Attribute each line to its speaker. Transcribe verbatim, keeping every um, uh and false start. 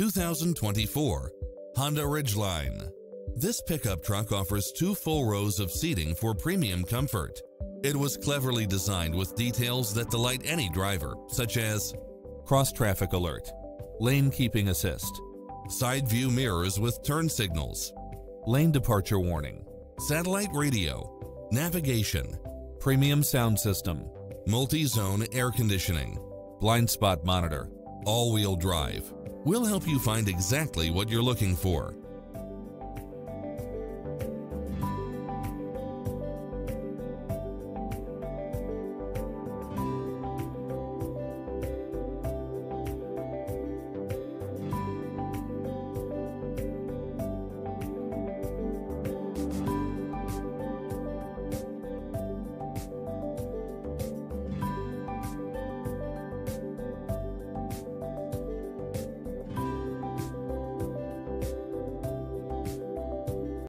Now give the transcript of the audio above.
Speaker 1: two thousand twenty-four Honda Ridgeline. This pickup truck offers two full rows of seating for premium comfort. It was cleverly designed with details that delight any driver, such as cross-traffic alert, lane keeping assist, side view mirrors with turn signals, lane departure warning, satellite radio, navigation, premium sound system, multi-zone air conditioning, blind spot monitor, all-wheel drive. We'll help you find exactly what you're looking for.